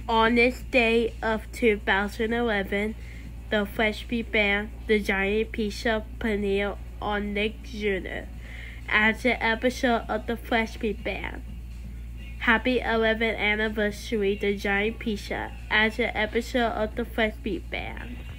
On this day of 2011, the Fresh Beat Band, the Giant Pizza premiered on Nick Jr. as an episode of the Fresh Beat Band. Happy 11th anniversary, the Giant Pizza, as an episode of the Fresh Beat Band.